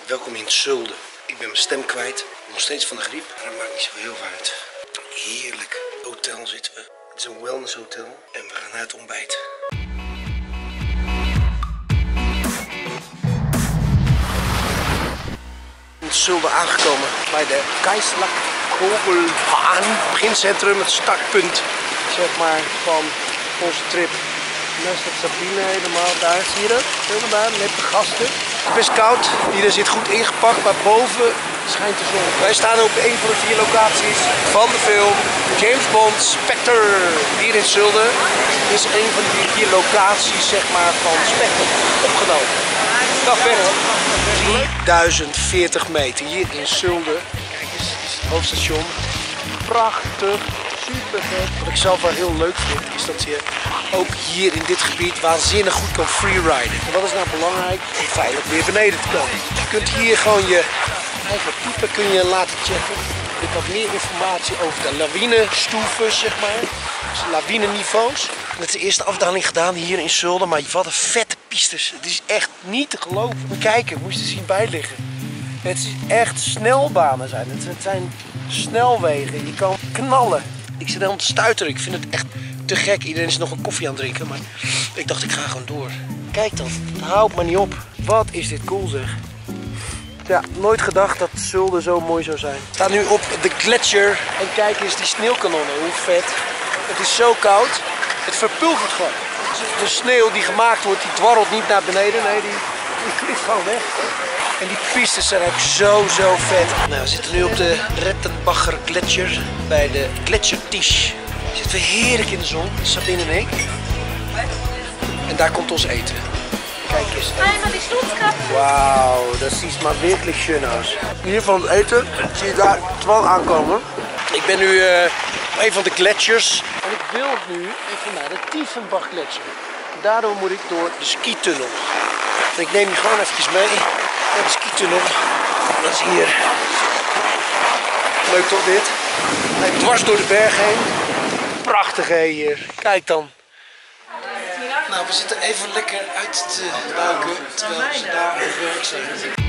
Welkom in Zulde. Ik ben mijn stem kwijt. Nog steeds van de griep. Maar dat maakt niet zo heel veel uit. Heerlijk hotel zitten we. Het is een wellness hotel. En we gaan naar het ontbijt. In Zulde aangekomen bij de Kaislak-Kogelbaan. Begincentrum, het startpunt zeg maar van onze trip. Naast het Sabine helemaal daar, zie je dat? Helemaal daar, met de gasten. Het is best koud, hier zit goed ingepakt, maar boven schijnt de zon. Wij staan op een van de 4 locaties van de film James Bond Spectre. Hier in Zulde is een van die 4 locaties zeg maar van Spectre opgenomen. Dag verder. 3040 meter hier in Zulde. Kijk eens, dit is het hoofdstation. Prachtig. Super vet. Wat ik zelf wel heel leuk vind is dat je ook hier in dit gebied waanzinnig goed kan freeriden. En wat is nou belangrijk? Om veilig weer beneden te komen. Je kunt hier gewoon je eigen type kun je laten checken. Je hebt meer informatie over de lawinestoeven, zeg maar. Dus lawineniveaus. Dat is de eerste afdaling gedaan hier in Zulde, maar wat een vette pistes. Het is echt niet te geloven. Moet je kijken, moest je zien bij liggen. Het is echt snelbanen zijn. Het zijn snelwegen. Je kan knallen. Ik zit helemaal te stuiteren. Ik vind het echt te gek. Iedereen is nog een koffie aan het drinken, maar ik dacht ik ga gewoon door. Kijk dan, het houdt maar niet op. Wat is dit cool zeg. Ja, nooit gedacht dat Zulde zo mooi zou zijn. We staan nu op de gletsjer en kijk eens die sneeuwkanonnen, hoe vet. Het is zo koud, het verpulvert gewoon. De sneeuw die gemaakt wordt, die dwarrelt niet naar beneden, nee, die klikt gewoon weg. En die pistes zijn ook zo vet. Nou, we zitten nu op de Rettenbacher Gletscher bij de Gletschertisch. Zitten we heerlijk in de zon, Sabine en ik. En daar komt ons eten. Kijk eens. Wauw, dat ziet maar wirklich schön aus. Hier van het eten zie je daar Twan aankomen. Ik ben nu op een van de gletsjers. En ik wil nu even naar de Tiefenbach Gletscher. Daardoor moet ik door de skitunnel. En ik neem je gewoon eventjes mee naar de skitunnel. Dat is hier. Leuk toch dit? Hij dwars door de berg heen. Prachtig hè hier. Kijk dan. Nou, we zitten even lekker uit te buiken terwijl ze daar aan het werk zijn.